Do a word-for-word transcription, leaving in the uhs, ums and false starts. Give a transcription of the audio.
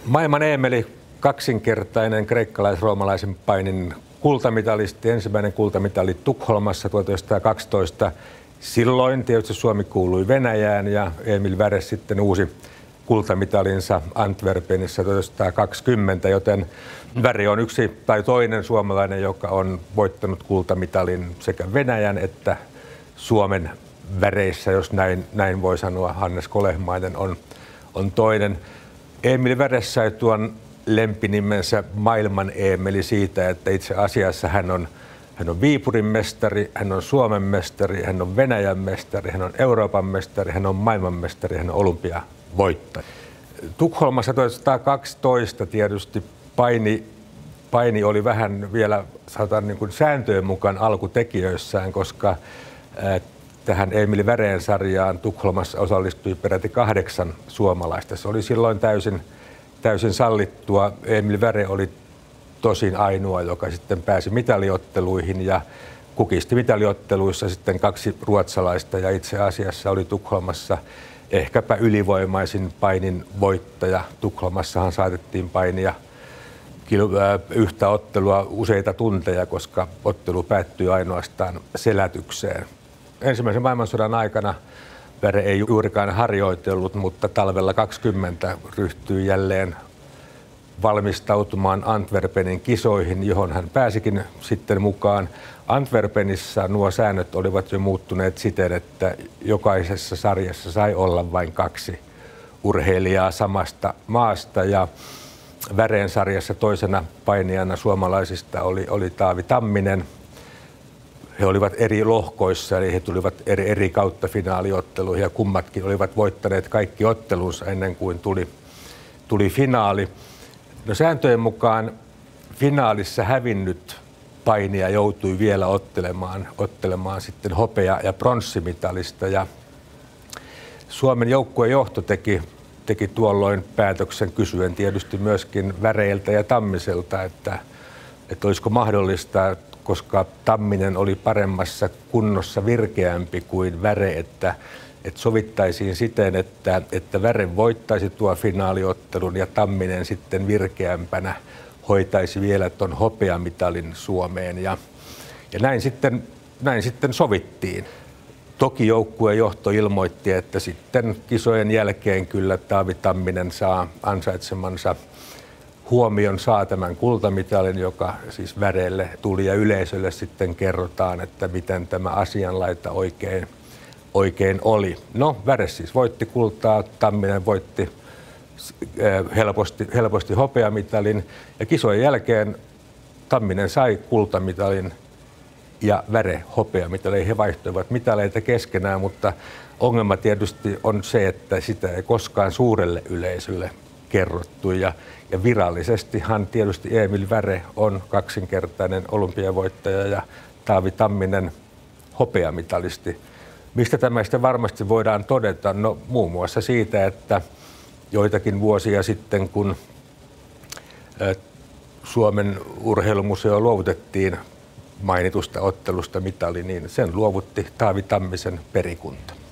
Maailman Eemeli, kaksinkertainen kreikkalais-roomalaisen painin kultamitalisti, ensimmäinen kultamitali Tukholmassa tuhatyhdeksänsataakaksitoista. Silloin tietysti Suomi kuului Venäjään ja Emil Väres sitten uusi kultamitalinsa Antwerpenissa tuhatyhdeksänsataakaksikymmentä, joten Väri on yksi tai toinen suomalainen, joka on voittanut kultamitalin sekä Venäjän että Suomen väreissä, jos näin, näin voi sanoa. Hannes Kolehmainen on, on toinen. Emil Väres sai tuon lempinimensä Maailman Eemeli siitä, että itse asiassa hän on, hän on Viipurin mestari, hän on Suomen mestari, hän on Venäjän mestari, hän on Euroopan mestari, hän on maailman mestari, hän on olympiavoittaja. Tukholmassa tuhatyhdeksänsataakaksitoista tietysti paini, paini oli vähän vielä sanotaan niin kuin sääntöjen mukaan alkutekijöissään, koska ää, tähän Emil Väreen sarjaan Tukholmassa osallistui peräti kahdeksan suomalaista. Se oli silloin täysin, täysin sallittua. Emil Väre oli tosin ainoa, joka sitten pääsi mitaliotteluihin ja kukisti mitaliotteluissa sitten kaksi ruotsalaista ja itse asiassa oli Tukholmassa ehkäpä ylivoimaisin painin voittaja. Tukholmassahan saatettiin painia yhtä ottelua useita tunteja, koska ottelu päättyi ainoastaan selätykseen. Ensimmäisen maailmansodan aikana Väre ei juurikaan harjoitellut, mutta talvella kaksikymmentä ryhtyi jälleen valmistautumaan Antwerpenin kisoihin, johon hän pääsikin sitten mukaan. Antwerpenissa nuo säännöt olivat jo muuttuneet siten, että jokaisessa sarjassa sai olla vain kaksi urheilijaa samasta maasta. Ja Väreen sarjassa toisena painijana suomalaisista oli, oli Taavi Tamminen. He olivat eri lohkoissa, eli he tulivat eri, eri kautta finaaliotteluihin ja kummatkin olivat voittaneet kaikki ottelunsa ennen kuin tuli, tuli finaali. No, sääntöjen mukaan finaalissa hävinnyt painija joutui vielä ottelemaan, ottelemaan sitten hopea- ja pronssimitalista. Ja Suomen joukkueen johto teki, teki tuolloin päätöksen kysyen tietysti myöskin Väreiltä ja Tammiselta, että, että olisiko mahdollista, koska Tamminen oli paremmassa kunnossa virkeämpi kuin Väre, että, että sovittaisiin siten, että, että Väre voittaisi tuo finaaliottelun ja Tamminen sitten virkeämpänä hoitaisi vielä tuon hopeamitalin Suomeen. Ja, ja näin, sitten, näin sitten sovittiin. Toki joukkueen johto ilmoitti, että sitten kisojen jälkeen kyllä Taavi Tamminen saa ansaitsemansa huomion, saa tämän kultamitalin, joka siis Väreelle tuli, ja yleisölle sitten kerrotaan, että miten tämä asianlaita oikein, oikein oli. No, Väre siis voitti kultaa, Tamminen voitti helposti, helposti hopeamitalin, ja kisojen jälkeen Tamminen sai kultamitalin ja Väre hopeamitalin. He vaihtoivat mitaleita keskenään, mutta ongelma tietysti on se, että sitä ei koskaan suurelle yleisölle kerrottu. Ja, ja virallisestihan tietysti Emil Väre on kaksinkertainen olympiavoittaja ja Taavi Tamminen hopeamitalisti. Mistä tämä sitten varmasti voidaan todeta? No, muun muassa siitä, että joitakin vuosia sitten, kun Suomen urheilumuseo luovutettiin mainitusta ottelusta mitali, niin sen luovutti Taavi Tammisen perikunta.